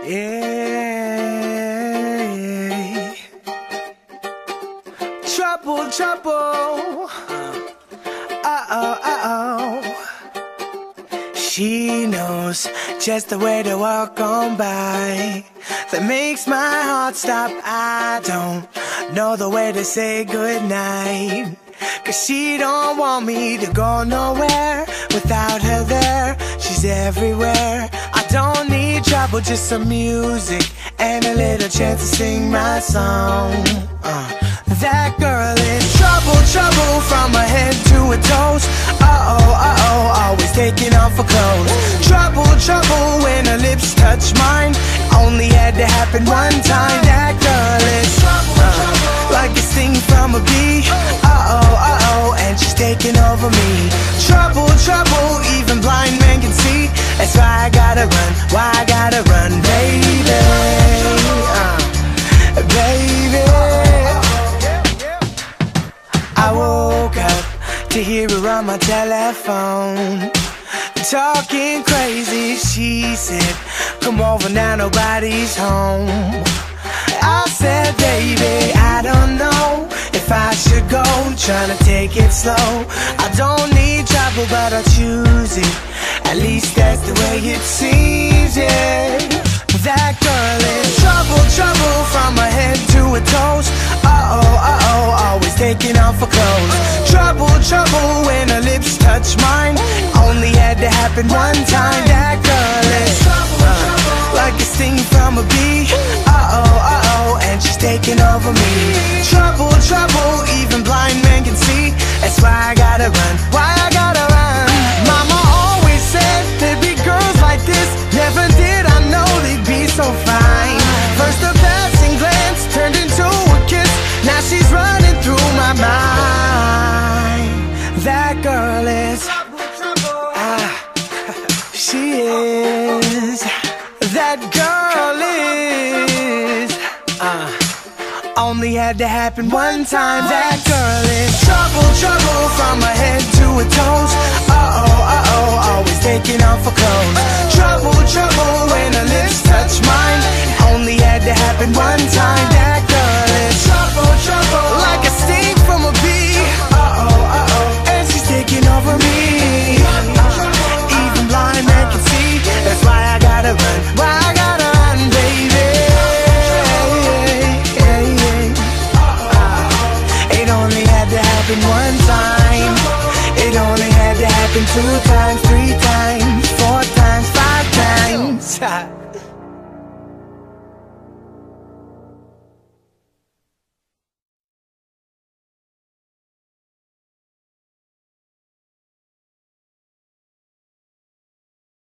Yeah. Trouble, trouble. She knows just the way to walk on by that makes my heart stop. I don't know the way to say goodnight, 'cause she don't want me to go nowhere without her there. She's everywhere. I don't need trouble, just some music and a little chance to sing my song. That girl is trouble, trouble from her head to her toes. Always taking off her clothes. Trouble, trouble when her lips touch mine. Only had to happen one time. That girl is like a sting from a bee. And she's taking over me. Trouble, trouble, even blind men can see. That's why I gotta run, why I gotta run, baby. Baby, I woke up to hear her on my telephone, talking crazy. She said, come over now, nobody's home. I said, baby, I don't know if I should go, trying to take it slow. I don't need trouble, but I choose it. At least that's the way it seems, yeah. That girl is trouble, trouble from her head to her toes. Always taking off her clothes. Trouble, trouble when her lips touch mine. Only had to happen one time. That girl is like a sting from a bee. And she's taking over me. Trouble, trouble, even blind men can see. That's why I gotta run, why I gotta run. Mama always said there'd be girls like this. Never did I know they'd be so fine. First a passing glance turned into a kiss. Now she's running through my mind. That girl is she is. That girl is only had to happen one time. That girl is trouble, trouble from her head to her toes. Always taking off her clothes. Trouble, trouble when her lips touch mine. Only had to happen one time. That girl is trouble, trouble, like a sting from a bee. And she's taking over me. Even blind men can see. That's why I gotta run, why I gotta run, baby. It only had to happen one time. It only had to happen 2 times, 3 times, 4 times, 5 times.